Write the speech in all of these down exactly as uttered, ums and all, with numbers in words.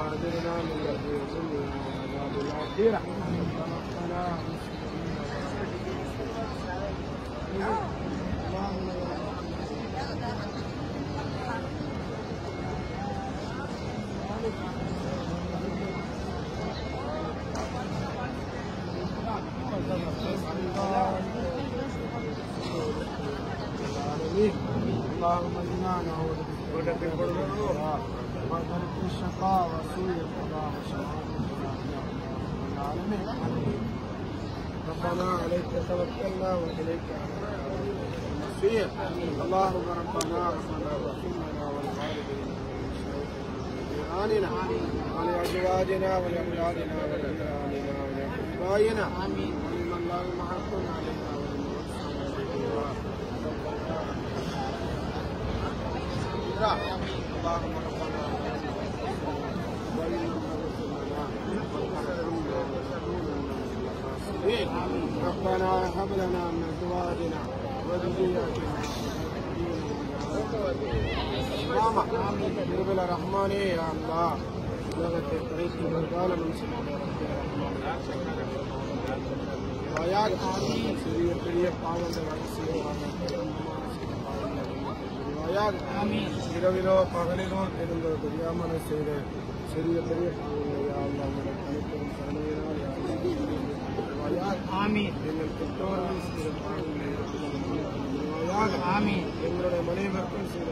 وأجرنا من خزي الدنيا وعذاب الآخرة. ربنا اللهم انا نعوذ بك من الشقاء وسوء القضاء وشماتة العالمين. ربنا عليك توكلنا واليك المصير. اللهم ربنا ربنا رحمنا والوالدين ولجيراننا ولأزواجنا ولأولادنا ولجيراننا ولأقربائنا ولمن لهم حق علينا اللهم ربنا ربنا هب لنا من ازواجنا وذرياتنا قرة اعين الرحمن يا الله உலகத்தை படைத்து வருகாலம் சிறிய பெரிய பாவங்கள் இரவிலோ பகலிலோ தெரிந்தோ தெரியாமல் செய்த சிறிய பெரிய பாவங்களை தனிப்பெரும் கருணையினால் எங்கள் பெற்றோர்கள் செய்த பாவங்களை எங்களுடைய மனைவர்கள் செய்த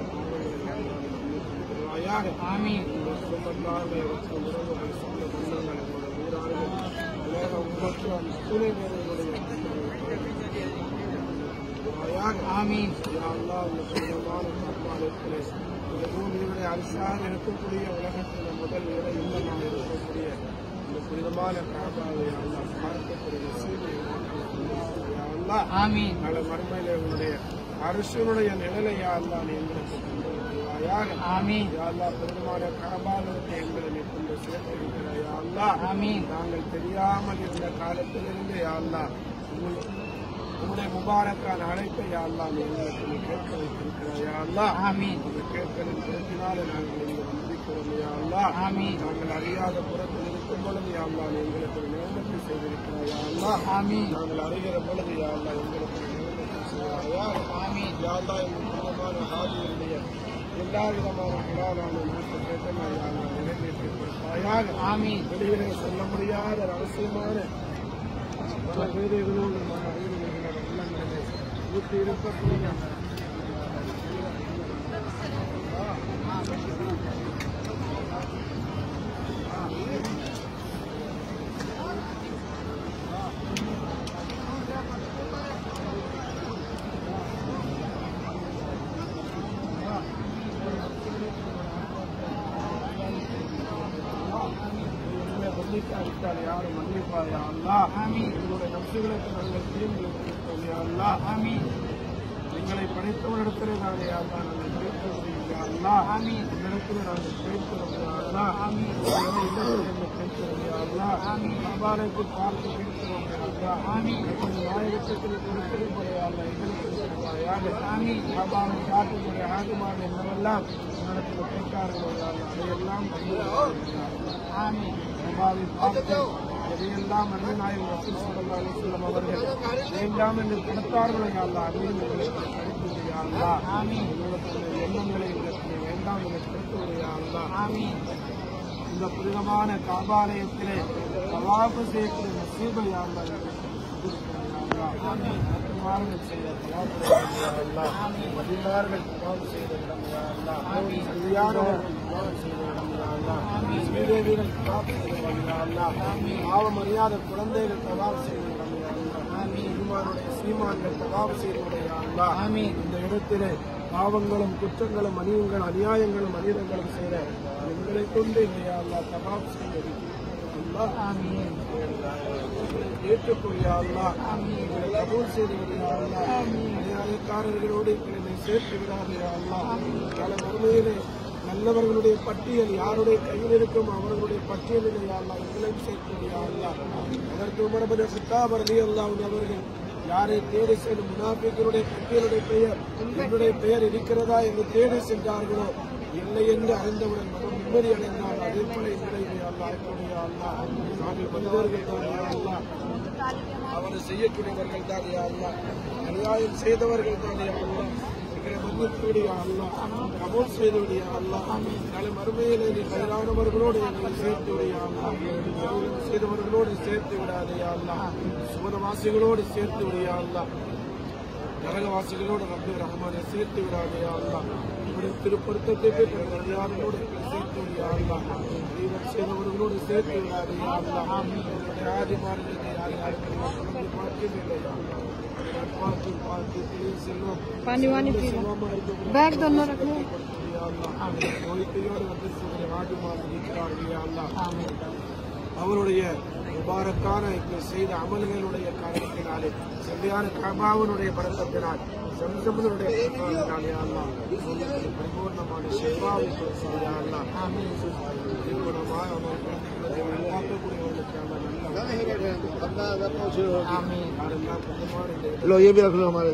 பாவங்களை குடும்பத்தார்கள் உறவுகள் சொந்த பந்தங்கள் எங்களுடைய வீரார்கள் உலக உமக்கு அத்துணை பேர்களுடைய பூமியுடைய அரசாக இருக்கக்கூடிய உலகத்தில் முதல் இட இல்லமாக இருக்கக்கூடிய இந்த புனிதமான காபாவை அல்லா பார்க்கக்கூடிய பல மறுமையில உங்களுடைய அரசனுடைய நிழலையா அல்லா நீ எங்களுக்கு புனிதமான காபாலத்தை எங்களை நீ கொண்டு சேர்த்திருக்கிறாயா அல்லா. நாங்கள் தெரியாமல் இருந்த காலத்திலிருந்து யா அல்லா உங்களுடைய முபாரக்கான அழைப்பை யா அல்லா நீ எங்களுக்கு நீ கேட்க வைத்திருக்கிறாயா அல்லா. அந்த கேட்களின் பிறப்பினால நாங்கள் இங்கு வந்திருக்கிறோம் யா அல்லா. நாங்கள் அறியாத புறத்தில் இருக்கும் பொழுது யா அல்லா நீ எங்களுக்கு ஒரு நியமத்தை செய்திருக்கிறாயா அல்லா. நாங்கள் அறிகிற பொழுது யா அல்லா எங்களுக்கு ஒரு நியமத்தை செய்வாயா யா அல்லா. எங்கள் குடும்பமான ஹாஜியுடைய எல்லா விதமான குலாலான நாட்டு கேட்டமாக யா அல்லா நிறைவேற்றி கொடுப்பாயாக. வெளியிலே சொல்ல முடியாத ரகசியமான பல வேதைகளோடு ஊற்றி இருக்கக்கூடிய மன்னிக்காவிட்டால் யாரும் மன்னிப்பாயா அல்லா. எங்களுடைய நப்சுகளுக்கு நாங்கள் தீர்ந்து அல்லா. எங்களை படைத்தவரிடத்திலே நாங்கள் யாரா நாங்கள் பேசுவதில்லை அல்லா. இடத்திலே நாங்கள் பேசுகிறோம் அல்லா. பேசுகிறோம் அல்லா. அபாலைக்கு பார்த்து பேசுகிறோம் அல்லா. நாயகத்தில் கொடுத்திருப்பதையால் எங்களுக்கு அபாலை காட்டுக்கூடிய ஆகுமான என்னவெல்லாம் நடத்துல கேட்டார்களோ அதையெல்லாம் எதையெல்லாம் அண்ணனாயும் ரசூல் ஸல்லல்லாஹு அலைஹி வஸல்லம் அவர்கள் வேண்டாம் என்று கொடுத்தார்களோ அல்லா அதையும் எங்களுக்கு கிடைத்தது அல்லா. எங்களுடைய எண்ணங்களை எங்களுக்கு வேண்டாம் என்று கொடுத்தது அல்லா. இந்த புனிதமான காபாலயத்திலே தவாஃப் செய்யக்கூடிய நசீபை அல்லா மதிமார்கள் செய்த மதிமார்கள் தவாஃப் செய்த இடம் அல்லா. சரியானவர்கள் தவாஃப் செய்த இடம் அல்லா. ஸ்ரீதேவிகள் தவாஃப் செய்த அல்லா. பாவம் அறியாத குழந்தைகள் தவாஃப் செய்த இடம் அல்லா. பெருமானுடைய சீமான்கள் தவாஃப் செய்த அல்லா. இந்த இடத்திலே பாவங்களும் குற்றங்களும் அநியங்களும் அநியாயங்களும் அநீதங்களும் செய்த எங்களை கொண்டு இல்லையா அல்லா தவாஃப் செய்வது ஏற்றுக்கொள்ள அல்லா. கபூல் செய்து அல்லா. அநியாயக்காரர்களோடு எங்களை சேர்த்து விடாதே அல்லா. பல உண்மையிலே நல்லவர்களுடைய பட்டியல் யாருடைய கையில் இருக்கும் அவர்களுடைய பட்டியலில் அல்லா எங்களையும் சேர்த்து அல்லா. அதற்கு உமர் சித்தாப் ரலியல்லாஹு அன்ஹு அவர்கள் யாரை தேடி செல்லும் முனாஃபிக்குடைய பட்டியலுடைய பெயர் என்னுடைய பெயர் இருக்கிறதா என்று தேடி சென்றார்களோ இல்லை என்று அறிந்தவுடன் மனம் நிம்மதி அடைந்தார்கள். அதே போல எங்களை அல்லா என்னுடைய அல்லா நாங்கள் மனிதர்கள் தான் அல்லா அவரை செய்யக்கூடியவர்கள் தான் அல்லா அநியாயம் செய்தவர்கள் தான் அல்லா எங்களை மன்னித்துடைய அல்லா கபூல் செய்துடைய அல்லா நாளை மறுமையிலே நீ கைரானவர்களோடு எங்களை சேர்த்துடைய அல்லா செய்தவர்களோடு சேர்த்து விடாதே அல்லா சுமதவாசிகளோடு சேர்த்து விடைய அல்லா நரகவாசிகளோடு ரப்பி ரஹ்மானை சேர்த்து விடாதே அல்லா உங்களுடைய திருப்பொருத்தத்தை பெற்ற நடிகார்களோடு எங்களை சேர்த்து விடைய அல்லா தீவம் செய்தவர்களோடு சேர்த்து விடாதே அல்லா ஆதிமார்களுக்கு யார் யாருக்கு பாக்கியமில்லை பார்த்து பார்த்து செல்வம் पानी वानी पी लो बैग दोनों रख लो அவருடைய முபாரக்கான செய்த அமல்களுடைய காரணத்தினாலே செவ்வியான கபாவனுடைய பரத்தத்தினால் சம்சமனுடைய பரிபூர்ணமான சேவாவை लो ये भी रख लो हमारे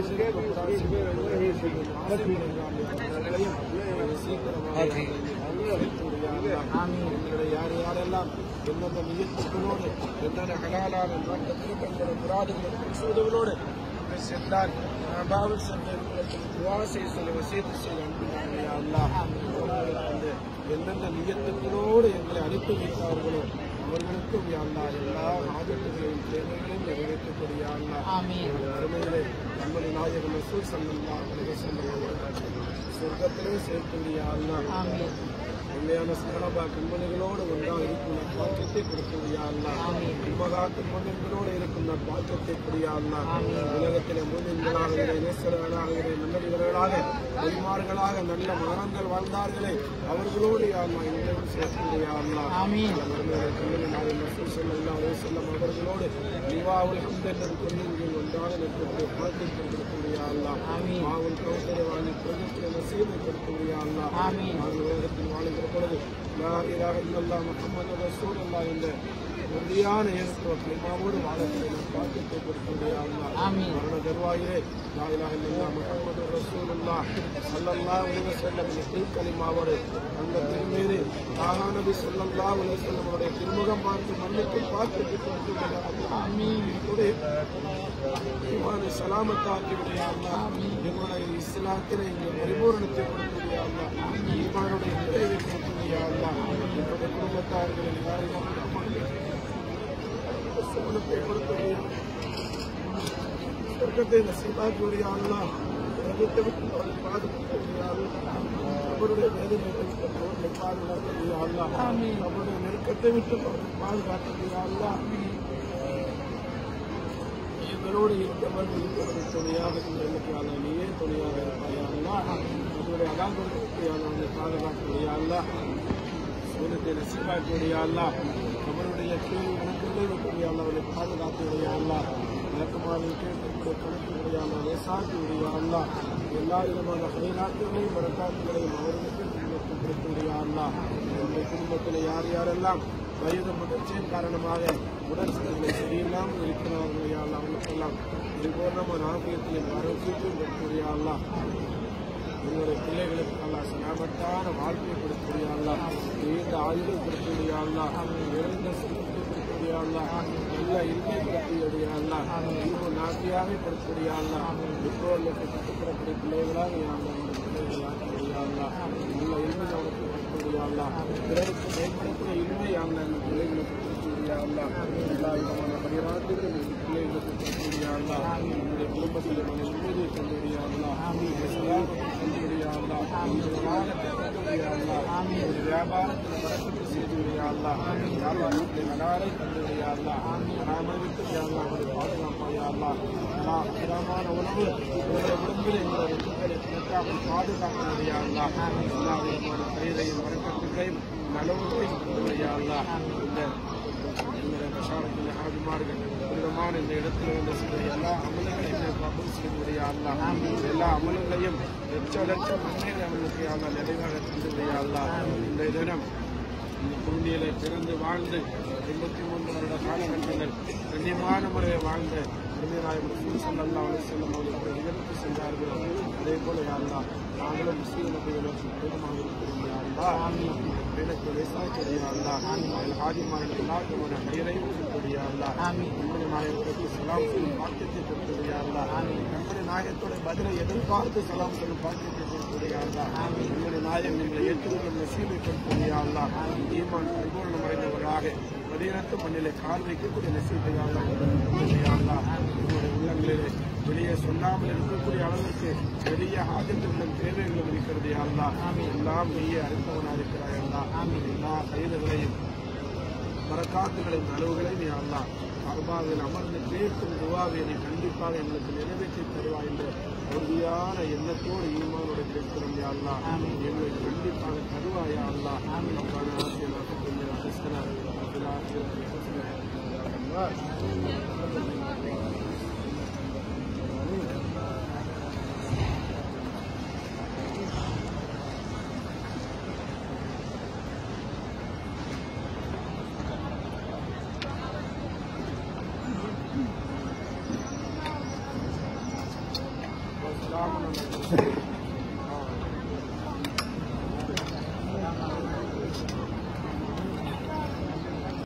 யார் யாரெல்லாம் எந்தெந்த நியத்துகளோடு எந்தெந்த ஹலாலான முராதுகளை பேசுவதோடு சென்றால் பாவல் சென்று துவாசை சொல்ல வசீது செய்ய அனுப்பினார்கள் எந்தெந்த நியத்துகளோடு எங்களை அனுப்பி வைத்தார்களோ அவர்களுக்கும் அல்லா எல்லா ஆபத்துகளையும் தேவைகளையும் நிறைவேற்றக்கூடிய அல்லா அருமையிலே நம்முடைய நாயகம் ரசூல் ஸல்லல்லாஹு அலைஹி வஸல்லம் சொர்க்கத்திலே சேர்க்கக்கூடிய அல்லா உண்மையான சரணபா கண்மணிகளோடு ஒன்றாக இருக்கும் நற்பாக்கியத்தை கொடுக்கக்கூடிய அல்லா உண்மகா கண்மணிகளோடு இருக்கும் நற்பாக்கியத்தை கூடிய அல்லா உலகத்திலே மூமின்களாக நேசர்களாக நல்லடிவர்களாக பெருமார்களாக நல்ல மரணங்கள் வாழ்ந்தார்களே அவர்களோடு அல்லா இன்றையும் சேர்க்கக்கூடிய அல்லா கண்மணி நாயகம் ரசூல் ஸல்லல்லாஹு அலைஹி வஸல்லம் அவர்களோடு லிவாவுல் ஹம்த் என்ற கொள்கையில் ஒன்றாக நிற்கக்கூடிய பாக்கியத்தை கொடுக்கக்கூடிய அல்லா மாவுல் கௌசரை வாங்கி பிரதத்திலே நசீபை கொடுக்கக்கூடிய அல்லா உலகத்தில் வாழுகிற பொழுது லா இலாஹ இல்லல்லாஹ் முஹம்மது ரசூலுல்லாஹ் என்ற உறுதியான ஏகத்துவ கலிமாவோடு வாழக்கூடிய பாக்கியத்தை கொடுக்கக்கூடிய அல்லா மரண தருவாயிலே லா இலாஹ இல்லல்லாஹ் முஹம்மது ரசூலுல்லாஹ் ஸல்லல்லாஹு அலைஹி வஸல்லம் என்ற கலிமாவோடு அந்த திருமீது ஆஹா நபி ஸல்லல்லாஹு அலைஹி வஸல்லம் அவருடைய திருமுகம் பார்த்து மன்னித்து பாக்கியத்தை கொடுக்கக்கூடிய ஆமீன் இமானை சலாமத்தாக்கி விடைய அல்லா எங்களுடைய இஸ்லாத்திலே எங்கள் பரிபூரணத்தை கொடுக்கக்கூடிய அல்லா ஈமானுடைய நிறைவை கொடுக்கக்கூடிய அல்லா எங்களுடைய குடும்பத்தார்களில் யாரையும் சமூகத்தை கொடுக்கக்கூடிய சொர்க்கத்தை நசீபாக்கக்கூடிய அல்லா உலகத்தை விட்டு அவரை பாதுகாக்கக்கூடிய அல்லா அவருடைய வேதனைகளை விட்டு அவர்களை பாதுகாக்கக்கூடிய அல்லா அவருடைய நெருக்கத்தை விட்டு அவரை பாதுகாக்கக்கூடிய அல்லா இவரோடு இருந்தவர்கள் இருப்பவரை துணையாக இருந்திருக்கிறாங்க நீயே துணையாக இருப்பாயா அதனுடைய அகாந்தத்தை பாதுகாக்கக்கூடியா சூரியத்தை நசிபாக்கக்கூடிய அவருடைய கேள்வி கணக்குள்ளே இருக்கக்கூடிய அவர்களை பாதுகாக்கக்கூடிய விளக்கமாக கேட்கக்கூடிய கணக்குடைய லேசாக்கக்கூடிய எல்லா விதமான ஹைராட்டுகளையும் வரக்காட்டுகளையும் அவர்களுக்கு கொடுக்கக்கூடிய என்னுடைய குடும்பத்தில் யார் யாரெல்லாம் வயது முதிர்ச்சியின் காரணமாக உடல் சூழ்நிலை சரியில்லாமல் இருக்கிறார்கள் அவர்களுக்கெல்லாம் பரிபூர்ணமான ஆரோக்கியத்தையும் ஆரோக்கியத்தையும் கொடுக்கக்கூடிய அல்லா என்னுடைய பிள்ளைகளுக்கு அல்லா சனாபத்தான வாழ்க்கையை கொடுக்கக்கூடிய அல்லா நீண்ட ஆயுளை கொடுக்கக்கூடிய அல்லா நிறைந்த சுத்தத்தை கொடுக்கக்கூடிய அல்லா நல்ல இன்மை கொடுக்கக்கூடிய அல்லா இன்னும் நாட்டியாக கொடுக்கக்கூடிய அல்லா பெற்றோர்களுக்கு கட்டுப்படக்கூடிய பிள்ளைகளாக நம்முடைய பிள்ளைகள் ஆக்கக்கூடிய அல்லா நல்ல இன்மை அவருக்கு கொடுக்கக்கூடிய அல்லா பிறருக்கு மேம்படக்கூடிய இன்மை அந்த பிள்ளைகளுக்கு கொடுக்கக்கூடிய அல்லா எல்லா விதமான பரிமாற்றங்களும் பிள்ளைகளுக்கு கொடுக்கக்கூடிய அல்லா என்னுடைய குடும்பத்தில் மன நிம்மதியை தந்துடைய அல்லா தந்துடைய அல்லா தந்துடைய அல்லா வியாபாரத்தில் வரக்கத்தை செய்துடைய அல்லா வியாபாரத்தில் நடாரை தந்துடைய அல்லா பராமரித்து அல்லா அவரை பாதுகாப்பாயா அல்லா எல்லா விதமான உணவு உங்களுடைய உடம்பில் எங்களுடைய உடம்புகளை பாதுகாக்கக்கூடிய அல்லா எல்லா விதமான கயிறையும் வரக்கத்தையும் நலவுகளையும் தந்துடைய அல்லா இந்த எங்களுடைய பிரசாரத்தில் ஆதிமார்கள் விதமான இந்த இடத்தில் வந்து செய்த எல்லா அமல்களையும் கபூல் செய்துடைய அல்லா எல்லா அமல்களையும் லட்ச லட்சம் நன்மைகளை அவர்களுக்கு அல்லா நிறைவாக தந்துடைய அல்லா இந்த தினம் இந்த குண்டியில பிறந்து வாழ்ந்து எண்பத்தி மூன்று வருட காலகட்டங்கள் கண்ணியமான முறையை வாழ்ந்த அருமையாயம் ஸல்லல்லாஹு அலைஹி வஸல்லம் அவர்கள் நிகழ்த்து சென்றார்களோ அதே போல அல்லா நாங்களும் முஸ்லீம் நபிகளை சுத்தமாக இருக்கிறோம் அல்லா எனக்கு லேசாக்கிறியா அல்லா ஹாஜிமார்கள் எல்லாத்தோட கையிலையும் கொடுத்துறியா அல்லா நம்முடைய நாயகத்துக்கு சலாம் சொல்லும் பாக்கியத்தை கொடுத்துறியா அல்லா நம்முடைய நாயகத்தோட பதிலை எதிர்பார்த்து சலாம் சொல்லும் பாக்கியத்தை கொடுத்துறியா அல்லா நம்முடைய நாயகம் எங்களை ஏற்றுக்கொள்ளும் நசீபை கொடுத்துறியா அல்லா ஈமான் பரிபூர்ணம் அடைந்தவராக மதீனத்து மண்ணிலே கால் வைக்கக்கூடிய நசீபை அல்லா அல்லா நம்முடைய உள்ளங்களிலே வெளியே சொல்லாமல் இருக்கக்கூடிய அளவுக்கு பெரிய ஆஜத்துகளும் தேவைகளும் இருக்கிறது அல்லா எல்லாம் நீயே அறிந்தவனாக இருக்கிறாய் அல்லா எல்லா கைதுகளையும் மரக்காத்துகளையும் அளவுகளையும் நீ அல்லா அர்பாவில் அமர்ந்து கேட்கும் துவாவை நீ கண்டிப்பாக எங்களுக்கு நிறைவேற்றி தருவாய் என்ற உறுதியான எண்ணத்தோடு ஈமானோட கேட்கிறோம் யா அல்லா எங்களுக்கு கண்டிப்பாக தருவாயா அல்லா நமக்கான ஆசிரியர் கொஞ்சம் அரசனர் Gracias.